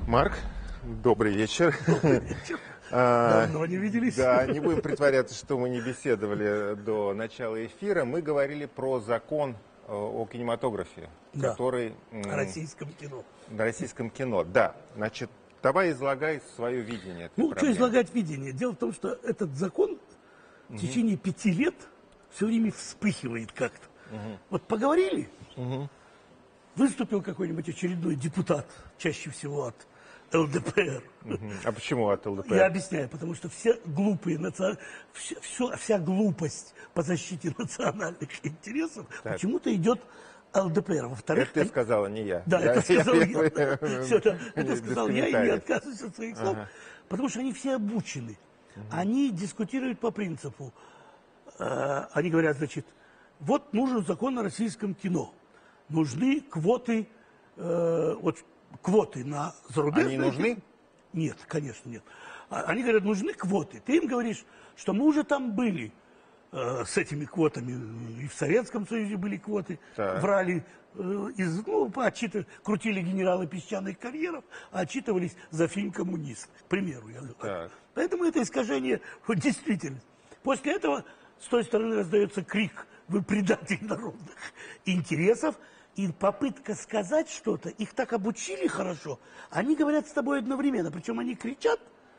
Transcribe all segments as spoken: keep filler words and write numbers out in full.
Марк, добрый вечер. Добрый вечер. Давно не виделись. Да, не будем притворяться, что мы не беседовали до начала эфира. Мы говорили про закон о кинематографе, Да. который... О российском кино. На российском кино, да. Значит, давай излагай свое видение этой Ну, проблемы. что излагать видение? Дело в том, что этот закон в течение пяти лет все время вспыхивает как-то. Угу. Вот поговорили, Угу. выступил какой-нибудь очередной депутат, чаще всего от эл дэ пэ эр. Угу. А почему от эл дэ пэ эр? Я объясняю, потому что все глупые, наци... все, все, вся глупость по защите национальных интересов Так. почему-то идет эл дэ пэ эр. Во-вторых, Это ты они- сказала, не я. Да, я, это сказал я. я- Все это, без это сказал я, и не комментариев. отказываюсь от своих слов, Ага. потому что они все обучены. Они дискутируют по принципу. э, Они говорят, значит, вот нужен закон о российском кино. Нужны квоты, э, вот квоты на зарубежное Они нужны? кино. Нет, конечно, нет. А- Они говорят, нужны квоты. Ты им говоришь, что мы уже там были э, с этими квотами. И в Советском Союзе были квоты. Так. Врали, э, из, ну, поотчитывали, крутили генералы песчаных карьеров, а отчитывались за фильм «Коммунист». К примеру, я говорю. Так. Поэтому это искажение вот, действительно. После этого с той стороны раздается крик: вы предатель народных интересов. И попытка сказать что-то, их так обучили хорошо, они говорят с тобой одновременно, причем они кричат,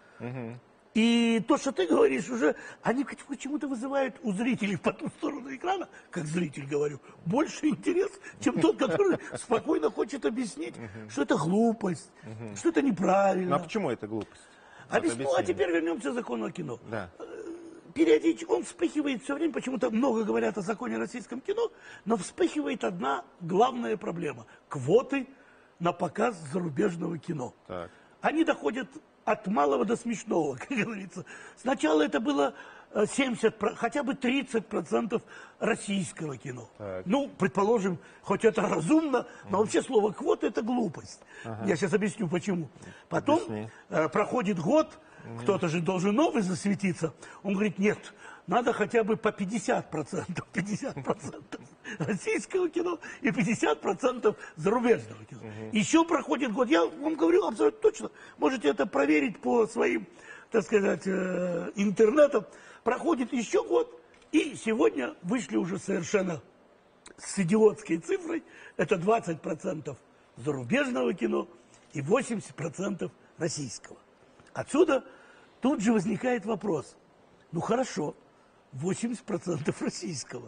и то, что ты говоришь, уже они почему-то вызывают у зрителей по ту сторону экрана, как зритель говорю, больше интерес, чем тот, который спокойно хочет объяснить, что это глупость, что это Ну, неправильно. а почему это глупость? Объясню, Вот а объясни. теперь вернемся к закону о кино. Да. Периодически он вспыхивает все время, почему-то много говорят о законе о российском кино, но вспыхивает одна главная проблема – квоты на показ зарубежного кино. Так. Они доходят от малого до смешного, как говорится. Сначала это было э, семьдесят, про- хотя бы тридцать процентов российского кино. Так. Ну, предположим, хоть это разумно, но вообще слово «квота» – это глупость. Я сейчас объясню, почему. Потом Объясни. э, проходит год, кто-то же должен новый засветиться. Он говорит, нет, надо хотя бы по пятьдесят процентов, пятьдесят процентов российского кино и пятьдесят процентов зарубежного кино. Еще проходит год, я вам говорю абсолютно точно, можете это проверить по своим, так сказать, э, интернетам. Проходит еще год, и сегодня вышли уже совершенно с идиотской цифрой, это двадцать процентов зарубежного кино и восемьдесят процентов российского. Отсюда тут же возникает вопрос. Ну хорошо, восемьдесят процентов российского.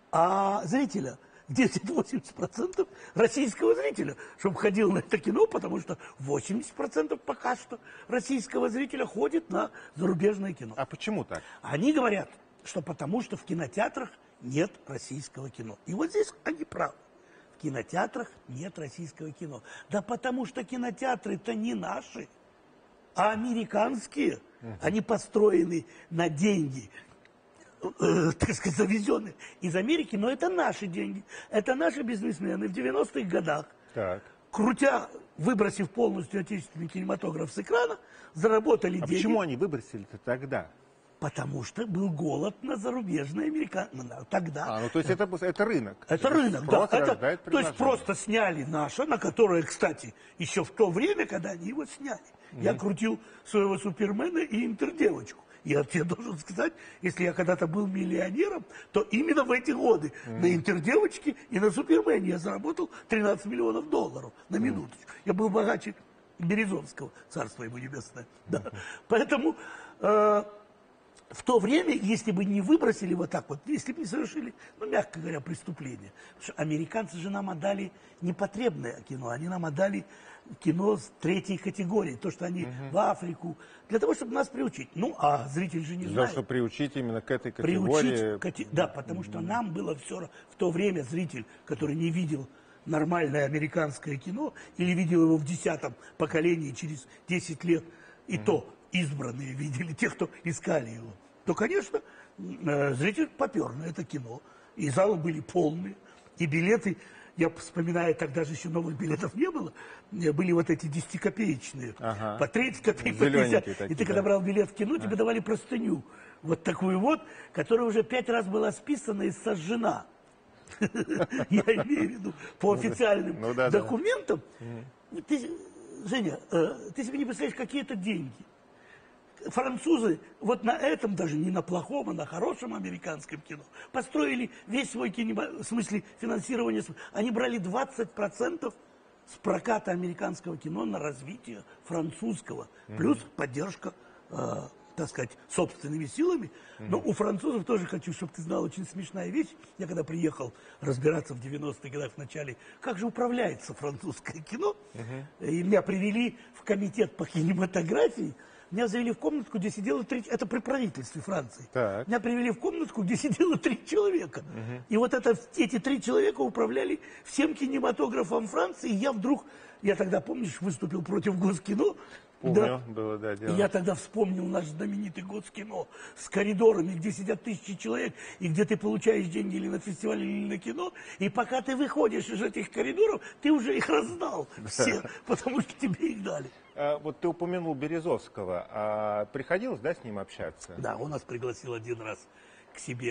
А зрителя, где эти восемьдесят процентов российского зрителя, чтобы ходил на это кино, потому что восемьдесят процентов пока что российского зрителя ходит на зарубежное кино. А почему так? Они говорят, что потому что в кинотеатрах нет российского кино. И вот здесь они правы. В кинотеатрах нет российского кино. Да потому что кинотеатры-то не наши, а американские. Они построены на деньги, э, так сказать, завезенные из Америки, но это наши деньги. Это наши бизнесмены в девяностых годах, Так. крутя, выбросив полностью отечественный кинематограф с экрана, заработали А деньги. почему они выбросили-то тогда? Потому что был голод на зарубежные американцы. Тогда. А, ну то есть это, это рынок. Это рынок, Спрос да. Это, рождает то есть предложение. просто сняли наше, на которое, кстати, еще в то время, когда они его сняли. Я крутил своего Супермена и Интердевочку. Я тебе должен сказать, если я когда-то был миллионером, то именно в эти годы на Интердевочке и на Супермене я заработал тринадцать миллионов долларов на минуточку. Я был богаче Березовского, царство ему небесное. Да. Поэтому... э, в то время, если бы не выбросили вот так вот, если бы не совершили, ну, мягко говоря, преступление. Потому что американцы же нам отдали непотребное кино, они нам отдали кино с третьей категории, то, что они в Африку, для того, чтобы нас приучить. Ну, а зритель же не Для того, знает. чтобы приучить именно к этой категории. Приучить, кате- да, потому что нам было все равно, в то время зритель, который не видел нормальное американское кино, или видел его в десятом поколении через десять лет, и то избранные видели, те, кто искали его, то, конечно, э, зритель попер на это кино. И залы были полные, и билеты, я вспоминаю, тогда же еще новых билетов не было, э, были вот эти десятикопеечные, Ага. по тридцать копеек, по Зелененькие пятьдесят. такие, И ты, да. когда брал билет в кино, тебе давали простыню, вот такую вот, которая уже пять раз была списана и сожжена. Я имею в виду, по официальным ну да, да. документам. Ты Женя, э, ты себе не представляешь, какие это деньги. Французы вот на этом, даже не на плохом, а на хорошем американском кино, построили весь свой кино, в смысле финансирования. Они брали двадцать процентов с проката американского кино на развитие французского. Mm-hmm. Плюс поддержка, э, так сказать, собственными силами. Mm-hmm. Но у французов тоже хочу, чтобы ты знал, очень смешная вещь. Я когда приехал разбираться в девяностых годах в начале, как же управляется французское кино, mm-hmm. и меня привели в комитет по кинематографии. Меня завели в комнатку, где сидело три... Это при правительстве Франции. Так. Меня привели в комнатку, где сидело три человека. Угу. И вот это, эти три человека управляли всем кинематографом Франции. И я вдруг, я тогда, помнишь, выступил против Госкино. Помню, да. Было, да, дело. И я тогда вспомнил наш знаменитый Госкино с коридорами, где сидят тысячи человек, и где ты получаешь деньги или на фестиваль, или на кино. И пока ты выходишь из этих коридоров, ты уже их раздал все, потому что тебе их дали. Вот ты упомянул Березовского. А приходилось, да, с ним общаться? Да, он нас пригласил один раз к себе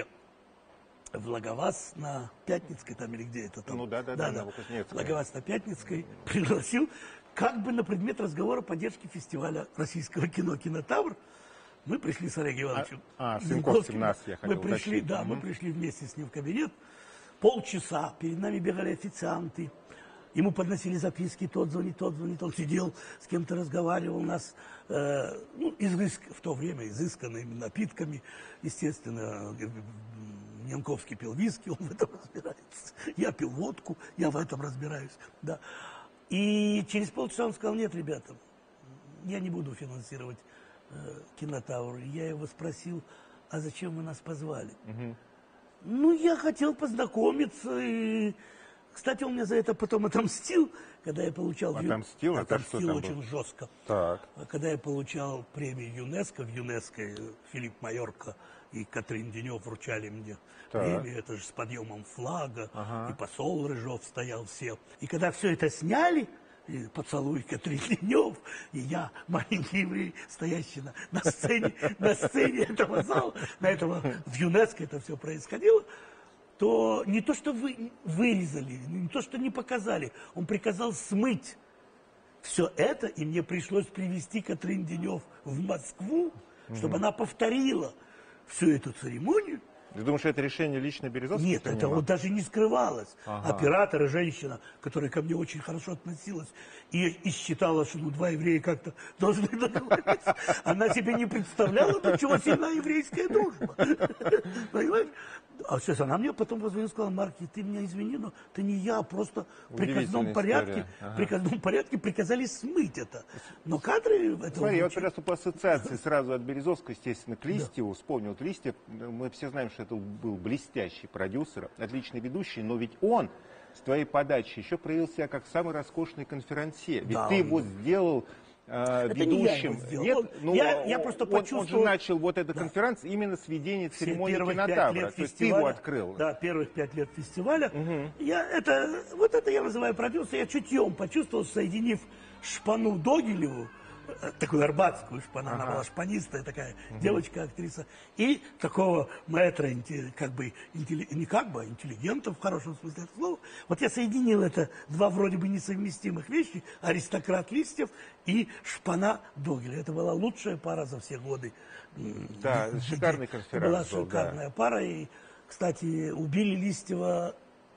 в Лаговаз на Пятницкой, там или где это там. Ну да, да, да, да, да. Лаговаз на Пятницкой пригласил, как бы на предмет разговора поддержки фестиваля российского кино «Кинотавр». Мы пришли с Олегом Ивановичем. А, а Сенковским нас, я хотел Мы пришли, уточнить. да, угу. мы пришли вместе с ним в кабинет. Полчаса перед нами бегали официанты. Ему подносили записки, тот звонит, тот звонит, он сидел, с кем-то разговаривал, нас, э, ну, изыск, в то время изысканными напитками, естественно, Янковский пил виски, он в этом разбирается, я пил водку, я в этом разбираюсь, да. И через полчаса он сказал: нет, ребята, я не буду финансировать э, Кинотавр. Я его спросил: а зачем вы нас позвали? Угу. Ну, я хотел познакомиться и... Кстати, он мне за это потом отомстил, когда я получал... Отомстил? Ю... Это отомстил что там очень было? жестко. Так. Когда я получал премию ЮНЕСКО, в ЮНЕСКО Филипп Майорко и Катрин Денев вручали мне так. премию, это же с подъемом флага, ага. и посол Рыжов стоял, все. И когда все это сняли, и «Поцелуй Катрин Денев», и я, маленький еврей, стоящий на, на сцене, на сцене этого зала, на этого, в ЮНЕСКО это все происходило, то не то, что вы, вырезали, не то, что не показали, он приказал смыть все это, и мне пришлось привезти Катрин Денев в Москву, чтобы mm-hmm. она повторила всю эту церемонию. Ты думаешь, это решение лично Березовского? Нет, принимал? это вот даже не скрывалось. Ага. Оператор и женщина, которая ко мне очень хорошо относилась и, и считала, что ну, два еврея как-то должны договориться, она себе не представляла, до чего сильна еврейская дружба. Понимаешь? А сейчас она мне потом позвонила и сказала: Марки, ты меня извини, но ты не я, просто в приказном порядке, ага. в приказном порядке приказали смыть это. Но кадры... Это Смотри, я вот просто по ассоциации сразу от Березовского, естественно, к Листьеву, да. вспомнил вот Листьев. Мы все знаем, что это был блестящий продюсер, отличный ведущий, но ведь он с твоей подачи еще проявил себя как самый роскошный конферансье. Ведь да, ты его он... сделал... Это ведущим. Не я Нет, он, ну, я, я просто он, почувствовал... он же начал вот эту да. конференцию именно с ведения церемонии Кинотавра. То есть ты его открыл. Да, первых пять лет фестиваля. Угу. Я это, вот это я называю продюсер. Я чутьем почувствовал, соединив Шпану Догилеву, такую арбатскую Шпану, ага. она была шпанистая такая, угу. девочка-актриса, и такого маэстро, как бы, не как бы, а интеллигента в хорошем смысле этого слова. Вот я соединил это, два вроде бы несовместимых вещи: аристократ Листьев и Шпана Догилев. Это была лучшая пара за все годы. Да, шикарный конференц была шикарная да. пара, и, кстати, убили Листьева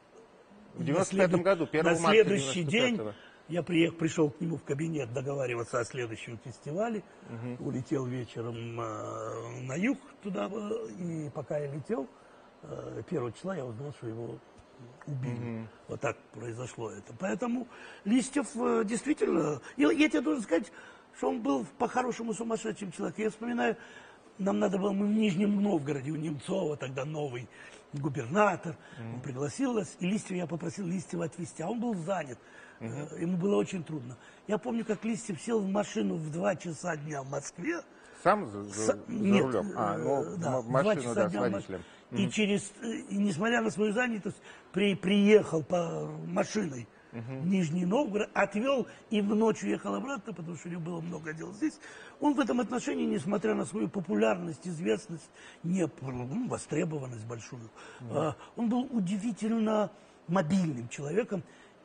в девяносто пятом году, первого на следующий день. Я приехал, пришел к нему в кабинет договариваться о следующем фестивале. Угу. Улетел вечером э, на юг туда. И пока я летел, э, первого числа я узнал, что его убили. Угу. Вот так произошло это. Поэтому Листьев э, действительно... Я, я тебе должен сказать, что он был по-хорошему сумасшедшим человеком. Я вспоминаю, нам надо было... Мы в Нижнем Новгороде, у Немцова тогда новый губернатор. Угу. Он пригласил нас. И Листьев, я попросил Листьева отвезти. А он был занят. Uh-huh. Ему было очень трудно. Я помню, как Листьев сел в машину в два часа дня в Москве. Сам за, за, за Нет, рулем? А, ну, да, в машину, два часа да, дня с водителем. И uh-huh. через, и несмотря на свою занятость, при, приехал по машиной uh-huh. в Нижний Новгород, отвел и в ночь уехал обратно, потому что у него было много дел здесь. Он в этом отношении, несмотря на свою популярность, известность, не, ну, востребованность большую, uh-huh. он был удивительно мобильным человеком. И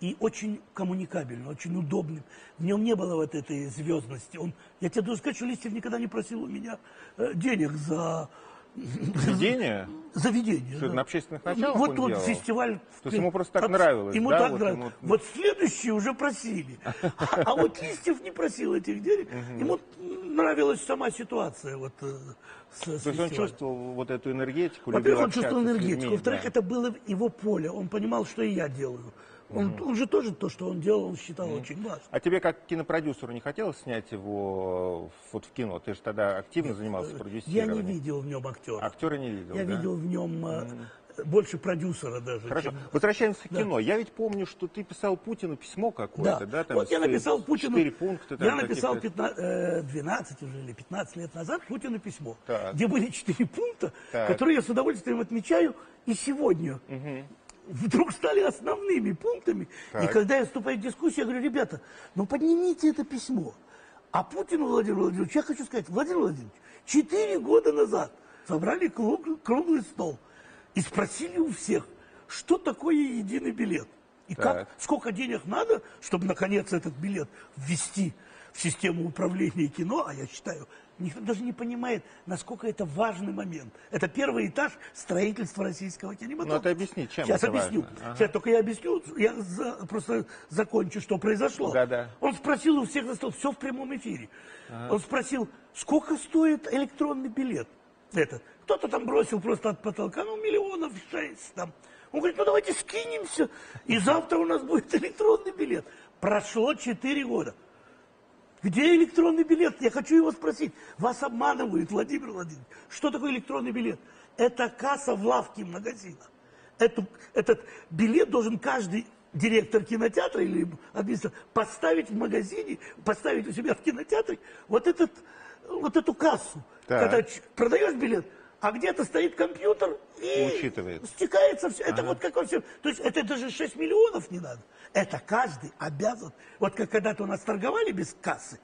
и очень коммуникабельным, очень удобным. В нем не было вот этой звездности. Он, я тебе должен сказать, что Листьев никогда не просил у меня э, денег за... Заведение? Заведение, Что, да. на общественных началах Вот он тот делал? фестиваль. То есть ему просто так нравилось, Ему да? так Вот нравилось. ему- Вот следующие уже просили. А, а вот Листьев не просил этих денег. Ему нравилась сама ситуация. Вот, э, с, с То есть он фестивалем. чувствовал вот эту энергетику, Во-первых, любил он общаться чувствовал с энергетику. людьми, Во-вторых, да. это было его поле. Он понимал, что и я делаю. Он, он же тоже то, что он делал, он считал очень важным. А тебе как кинопродюсеру не хотелось снять его вот в кино? Ты же тогда активно занимался Я продюсированием. не видел в нем актера. Актера не видел, Я да? видел в нем э, больше продюсера даже. Хорошо. чем- Возвращаемся к Да. кино. Я ведь помню, что ты писал Путину письмо какое-то, Да. да? Там Вот я с- написал Путину, четыре пункта. там я написал каких-то. пятнадцать, э, двенадцать уже или пятнадцать лет назад Путину письмо, Так. где были четыре пункта, Так. которые я с удовольствием отмечаю и сегодня. Вдруг стали основными пунктами. Так. И когда я вступаю в дискуссию, я говорю, ребята, ну поднимите это письмо. А Путину Владимиру Владимировичу я хочу сказать, Владимир Владимирович, четыре года назад собрали круг- круглый стол и спросили у всех, что такое единый билет. И Так. как, сколько денег надо, чтобы наконец этот билет ввести в систему управления кино, а я считаю, никто даже не понимает, насколько это важный момент. Это первый этаж строительства российского кинематографа. Ну, это объясни, чем Сейчас это объясню. важно. Ага. Сейчас только я объясню, я за- просто закончу, что произошло. Да-да. Он спросил у всех за стол, все в прямом эфире. Он спросил, сколько стоит электронный билет этот. Кто-то там бросил просто от потолка, ну, миллионов шесть там. Он говорит, ну, давайте скинемся, и завтра у нас будет электронный билет. Прошло четыре года. Где электронный билет? Я хочу его спросить. Вас обманывают, Владимир Владимирович. Что такое электронный билет? Это касса в лавке магазина. Эту, этот билет должен каждый директор кинотеатра или администратор поставить в магазине, поставить у себя в кинотеатре вот, этот, вот эту кассу. Так. Когда ч- продаешь билет, а где-то стоит компьютер и Учитывает. стекается все. Это вот как во всем. То есть это даже шесть миллионов не надо. Это каждый обязан. Вот как когда-то у нас торговали без кассы,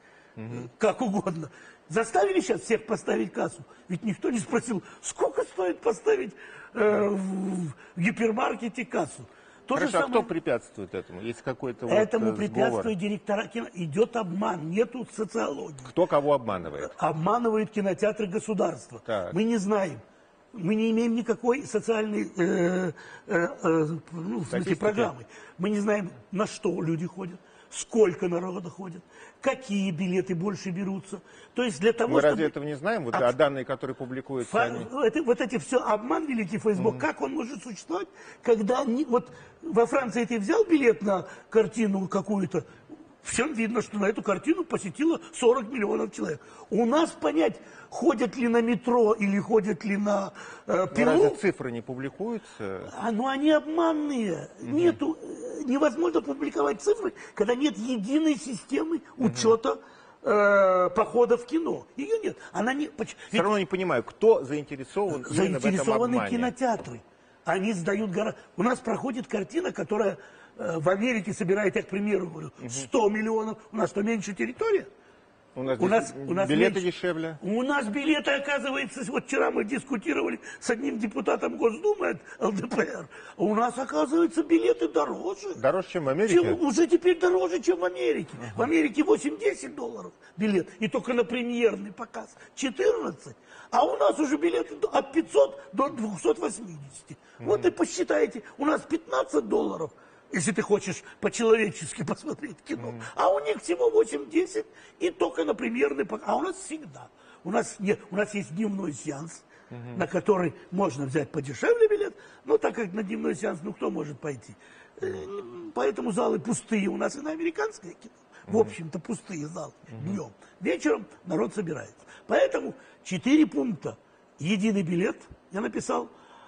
как угодно. Заставили сейчас всех поставить кассу. Ведь никто не спросил, сколько стоит поставить э, в, в гипермаркете кассу. То же Хорошо, а самое- кто препятствует этому? Есть какой-то вот, Этому э, сговор? препятствует директора кино. Идет обман, нету социологии. Кто кого обманывает? Обманывают кинотеатры государства. Так. Мы не знаем. Мы не имеем никакой социальной э, э, э, ну, в смысле, Статистики. программы. Мы не знаем, на что люди ходят, сколько народа ходит, какие билеты больше берутся. То есть для того, Мы чтобы... разве этого не знаем? Вот А- а данные, которые публикуются, Фа- они... это- вот эти все обман великий Facebook, как он может существовать, когда они, вот во Франции ты взял билет на картину какую-то, всем видно, что на эту картину посетило сорок миллионов человек. У нас понять, ходят ли на метро или ходят ли на э, Ну, Пилу, разве цифры не публикуются? а, ну они обманные. Нету, э, невозможно публиковать цифры, когда нет единой системы учета э, похода в кино. Ее нет. Она не, поч- Все равно не понимаю, кто заинтересован именно в этом заинтересованы обмане. кинотеатры. Они сдают гора... У нас проходит картина, которая э, в Америке собирает, я к примеру говорю, сто миллионов. У нас что, меньше территория? У нас, У нас, деш- у нас билеты меньше. дешевле. У нас билеты, оказывается, вот вчера мы дискутировали с одним депутатом Госдумы от эл дэ пэ эр. У нас, оказывается, билеты дороже. Дороже, чем в Америке? Чем- уже теперь дороже, чем в Америке. В Америке восемь-десять долларов билет. И только на премьерный показ четырнадцать. А у нас уже билеты до- от пятисот до двухсот восьмидесяти. Вот и посчитайте. У нас пятнадцать долларов, если ты хочешь по-человечески посмотреть кино. А у них всего восемь-десять и только на премьерный показ. А у нас всегда. У нас, нет, у нас есть дневной сеанс, на который можно взять подешевле билет. Но так как на дневной сеанс, ну кто может пойти? Э, Поэтому залы пустые у нас и на американское кино. В общем-то, пустые залы днем. Вечером народ собирается. Поэтому четыре пункта. Единый билет, я написал.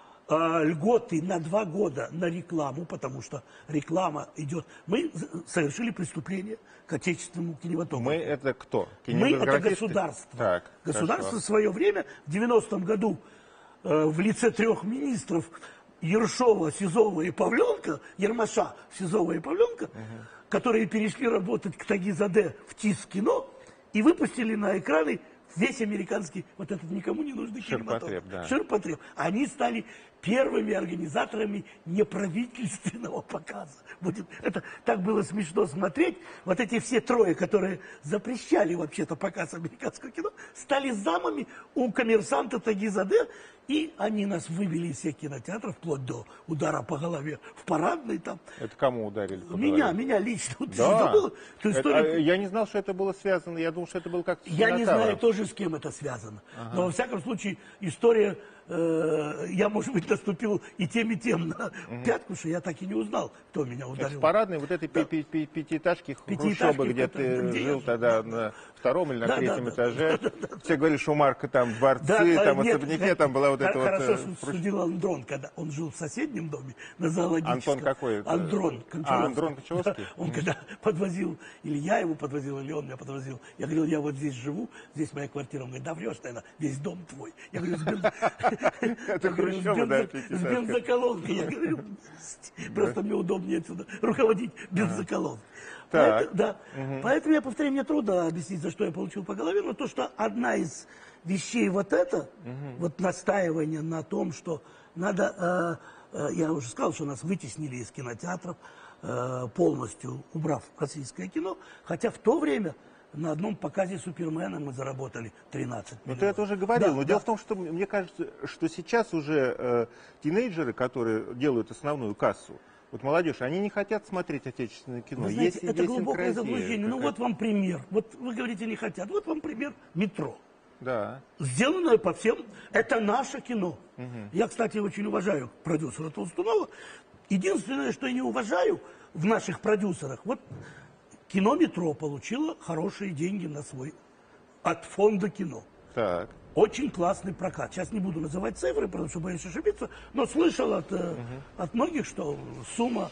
А, льготы на два года на рекламу, потому что реклама идет. Мы з- совершили преступление к отечественному кинематографу. Мы это кто? Мы это Кинематографисты? государство. Так, Государство хорошо. в свое время, в девяностом году, э, в лице трех министров Ершова, Сизова и Павленко, Ермаша, Сизова и Павленко, которые перешли работать к Тагизаде в ТИС кино и выпустили на экраны весь американский, вот этот никому не нужный Ширпотреб, кинематограф. да. Ширпотреб. Они стали первыми организаторами неправительственного показа. Будет, это так было смешно смотреть. Вот эти все трое, которые запрещали вообще-то показ американского кино, стали замами у коммерсанта Тагизаде, и они нас вывели из всех кинотеатров, вплоть до удара по голове в парадной там. Это кому ударили по Меня, голове? меня лично. Вот Да. было, эту Это, историю... а, я не знал, что это было связано. Я думал, что это было как-то с Я не Минотавром. знаю тоже, с кем это связано. Ага. Но, во всяком случае, история... Э, я, может быть, наступил и тем, и тем на угу. пятку, что я так и не узнал, кто меня ударил. Это в парадной вот этой да. пи пи пятиэтажки Хрущёбы, где ты где жил я... тогда на втором или на да, третьем да, этаже. Да, да, да, Все говорили, что у Марка там дворцы, да, там нет, особняке, нет, там была вот эта хорошо, вот... Хорошо, что судил Андрон, когда он жил в соседнем доме, на зоологическом. Антон какой? Андрон Кончаловский. А, Андрон Кончаловский? Да, он mm. когда подвозил, или я его подвозил, или он меня подвозил, я говорил, я вот здесь живу, здесь моя квартира. Он говорит, да врешь, наверное, весь дом твой. Я говорю, с бензоколонкой. Я говорю, просто мне удобнее отсюда руководить бензоколонкой. Поэтому, да. угу. Поэтому я повторяю, мне трудно объяснить, за что я получил по голове, но то, что одна из вещей вот это, угу. вот настаивание на том, что надо, э, э, я уже сказал, что нас вытеснили из кинотеатров, э, полностью убрав российское кино, хотя в то время на одном показе Супермена мы заработали тринадцать миллионов. Ну, ты это уже говорил, да, но да. дело в том, что мне кажется, что сейчас уже э, тинейджеры, которые делают основную кассу, вот молодежь, они не хотят смотреть отечественное кино. Вы знаете, есть, это есть глубокое заблуждение. Ну вот вам пример. Вот вы говорите, не хотят. Вот вам пример «Метро». Да. Сделанное по всем. Это наше кино. Угу. Я, кстати, очень уважаю продюсера Толстунова. Единственное, что я не уважаю в наших продюсерах, вот кино «Метро» получило хорошие деньги на свой от фонда кино. Так. Очень классный прокат. Сейчас не буду называть цифры, потому что боюсь ошибиться, но слышал от, угу. от многих, что сумма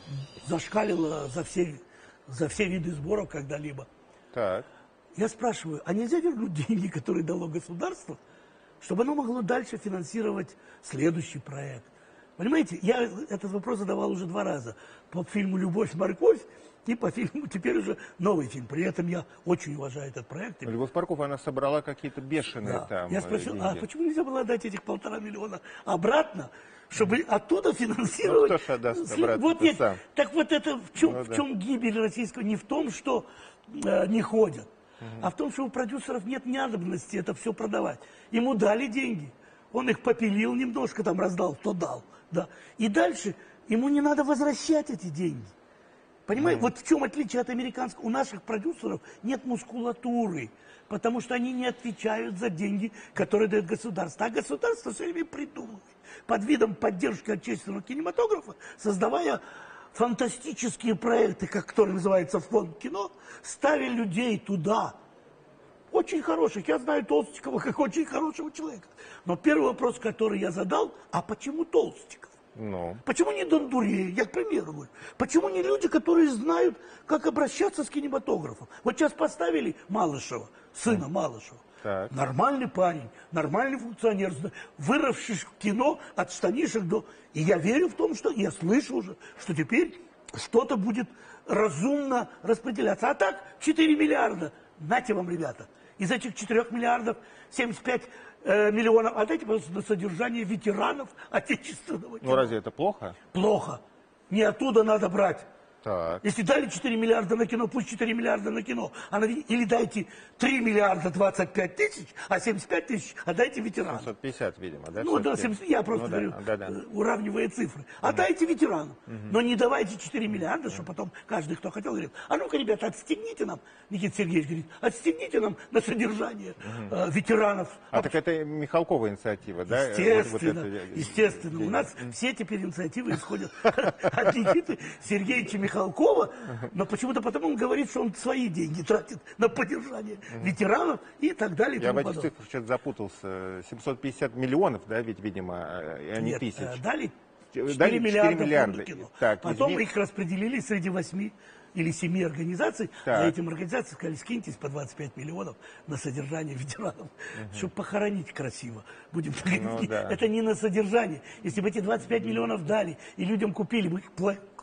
зашкалила за все, за все виды сборов когда-либо. Так. Я спрашиваю, а нельзя вернуть деньги, которые дало государство, чтобы оно могло дальше финансировать следующий проект? Понимаете, я этот вопрос задавал уже два раза. По фильму «Любовь, морковь» и по фильму теперь уже новый фильм. При этом я очень уважаю этот проект. «Любовь, морковь», она собрала какие-то бешеные да. там Я спросил, деньги. А почему нельзя было отдать этих полтора миллиона обратно, чтобы оттуда финансировать? Ну, кто ж отдаст обратно вот нет, сам? Так вот это в чем, ну, в да. чем гибель российского? Не в том, что э, не ходят, угу. а в том, что у продюсеров нет надобности это все продавать. Ему дали деньги, он их попилил немножко, там раздал, кто дал. Да. И дальше ему не надо возвращать эти деньги. Понимаете, mm. вот в чем отличие от американского. У наших продюсеров нет мускулатуры, потому что они не отвечают за деньги, которые дает государство. А государство все время придумывает под видом поддержки отечественного кинематографа, создавая фантастические проекты, как который называется фонд кино, ставя людей туда. Очень хороших. Я знаю Толстикова как очень хорошего человека. Но первый вопрос, который я задал, а почему Толстиков? No. Почему не Дондурей? Я к примеру говорю. Почему не люди, которые знают, как обращаться с кинематографом? Вот сейчас поставили Малышева, сына mm. Малышева. Так. Нормальный парень, нормальный функционер, выросший в кино от штанишек до... И я верю в том, что... Я слышу уже, что теперь что-то будет разумно распределяться. А так, четыре миллиарда. Нате вам, ребята. Из этих четырёх миллиардов семьдесят пять э, миллионов отдайте, пожалуйста, на содержание ветеранов отечественного кино. Ну разве это плохо? Плохо. Не оттуда надо брать. Так. Если дали четыре миллиарда на кино, пусть четыре миллиарда на кино. А на, или дайте три миллиарда двадцать пять тысяч, а семьдесят пять тысяч отдайте ветеранам. семьсот пятьдесят, видимо, да? Ну да, семьдесят, я просто ну, говорю, да, да, да. уравнивая цифры. Угу. Отдайте ветеранам. Угу. Но не давайте четыре миллиарда, чтобы потом каждый, кто хотел, говорит, а ну-ка, ребята, отстегните нам, Никита Сергеевич говорит, отстегните нам на содержание угу. э, ветеранов. А, а так это Михалкова инициатива, да? Естественно, вот, вот это... естественно. У нас все теперь инициативы исходят от Никиты Сергеевича Михалкова. Но почему-то потому он говорит, что он свои деньги тратит на поддержание угу. ветеранов и так далее. И Я в этих цифрах что-то запутался. семьсот пятьдесят миллионов, да, ведь, видимо, а не Нет, тысяч. Дали четыре миллиарда. Кино. Так, Потом извини... их распределили среди восьми или семи организаций, так. а этим организациям сказали, скиньтесь по двадцать пять миллионов на содержание ветеранов, угу. чтобы похоронить красиво. Будем ну, да. Это не на содержание. Если бы эти двадцать пять миллионов дали, и людям купили бы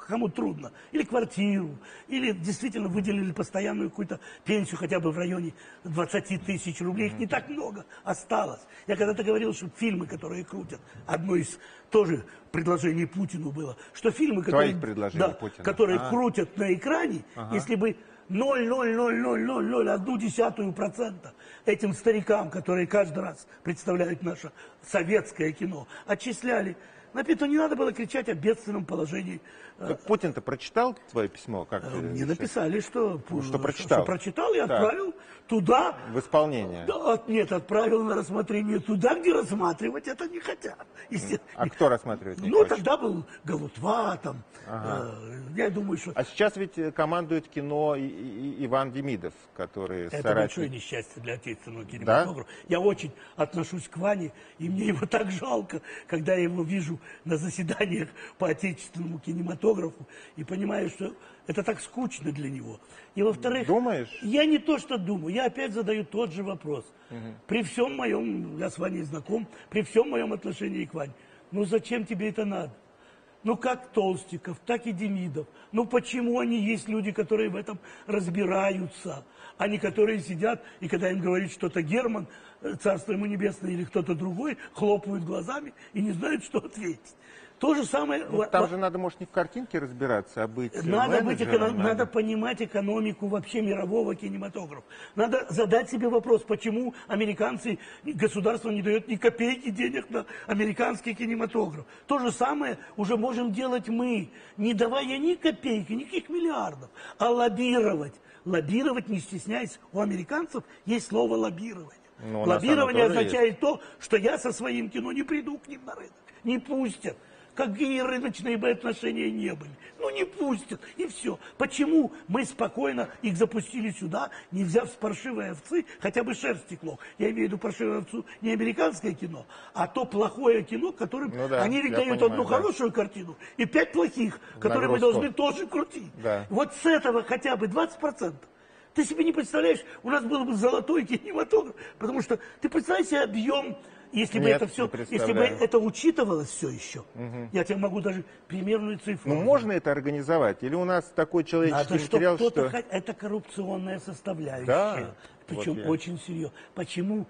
кому трудно, или квартиру, или действительно выделили постоянную какую-то пенсию хотя бы в районе двадцати тысяч рублей, их не так много осталось. Я когда-то говорил, что фильмы, которые крутят, одно из тоже предложений Путину было, что фильмы, которые, да, которые а. крутят на экране, ага. если бы ноль ноль ноль ноль ноль ноль одну десятую процента этим старикам, которые каждый раз представляют наше советское кино, отчисляли. На Питу не надо было кричать о бедственном положении. Так Путин-то прочитал твое письмо? Как Мне написали, что, ну, что прочитал. Что прочитал и отправил туда. В исполнение? Да, нет, отправил на рассмотрение туда, где рассматривать это не хотят. А кто рассматривает не Ну, хочет? тогда был Галутва, там, ага. э, я думаю, что... А сейчас ведь командует кино и, и, Иван Демидов, который... Это соратник... большое несчастье для отечественного кинематографа. Да? Я очень отношусь к Ване, и мне его так жалко, когда я его вижу на заседаниях по отечественному кинематографу, и понимаю, что это так скучно для него. И во-вторых, думаешь? Я не то что думаю, я опять задаю тот же вопрос. Угу. При всем моем, я с Ваней знаком, при всем моем отношении к Ване, ну зачем тебе это надо? Ну как Толстиков, так и Демидов. Ну почему они есть люди, которые в этом разбираются, а не которые сидят, и когда им говорит что-то Герман, царство ему небесное, или кто-то другой, хлопают глазами и не знают, что ответить. То же самое... Ну, там же надо, может, не в картинке разбираться, а быть надо, быть эко... надо. надо понимать экономику вообще мирового кинематографа. Надо задать себе вопрос, почему американцы, государство не дает ни копейки денег на американский кинематограф. То же самое уже можем делать мы, не давая ни копейки, никаких миллиардов, а лоббировать. Лоббировать, не стесняясь, у американцев есть слово лоббирование. Ну, лоббирование означает есть. то, что я со своим кино не приду к ним на рынок, не пустят. Какие рыночные бы отношения не были. Ну, не пустят, и все. Почему мы спокойно их запустили сюда, не взяв с паршивой овцы хотя бы шерсть стекло? Я имею в виду паршивую овцу не американское кино, а то плохое кино, которым ну, да, они ведь дают понимаю, одну да. хорошую картину и пять плохих, которые мы должны тоже крутить. Да. Вот с этого хотя бы двадцать процентов. Ты себе не представляешь, у нас был бы золотой кинематограф, потому что ты представляешь себе объем... Если бы, Нет, это все, если бы это учитывалось все еще, угу. я тебе могу даже примерную цифру. Ну, можно это организовать? Или у нас такой человеческий Надо, материал, что... Это коррупционная составляющая. Да, причем вот очень серьезно. Почему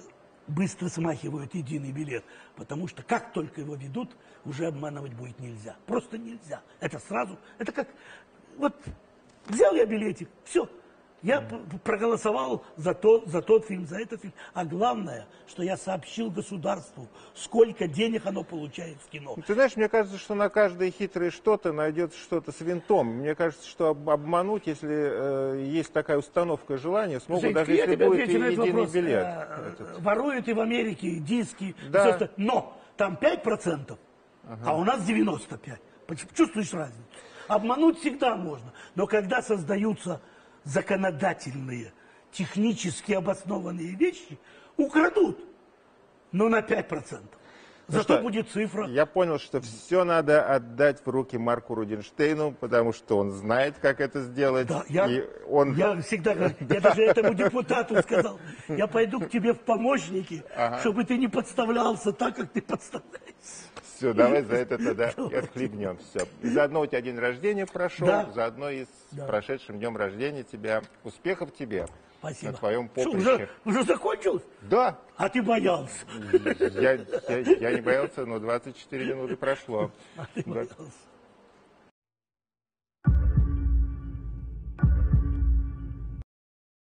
быстро смахивают единый билет? Потому что как только его ведут, уже обманывать будет нельзя. Просто нельзя. Это сразу, это как... Вот взял я билетик, все. Я mm. проголосовал за, то, за тот фильм, за этот фильм. А главное, что я сообщил государству, сколько денег оно получает в кино. Ты знаешь, мне кажется, что на каждое хитрое что-то найдется что-то с винтом. Мне кажется, что обмануть, если э, есть такая установка желания, смогут, Жень, даже если будет и единый вопрос. билет. Э, воруют и в Америке диски, да. все, но там пять процентов, ага. а у нас девяносто пять процентов. Чувствуешь разницу? Обмануть всегда можно, но когда создаются... законодательные, технически обоснованные вещи украдут, но на пять процентов. Ну Зато что, будет цифра. Я понял, что все надо отдать в руки Марку Рудинштейну, потому что он знает, как это сделать. Да, я, и он... я всегда говорю, я даже этому депутату сказал, я пойду к тебе в помощники, ага. чтобы ты не подставлялся так, как ты подставляешься. Все, давай за это тогда и отхлебнем. Все. И заодно у тебя день рождения прошел, да. заодно и с да. прошедшим днем рождения тебя. Успехов тебе. Спасибо. На твоем поприще. Что, уже, уже закончилось? Да. А ты боялся? Я, я, я не боялся, но двадцать четыре минуты прошло. А ты боялся.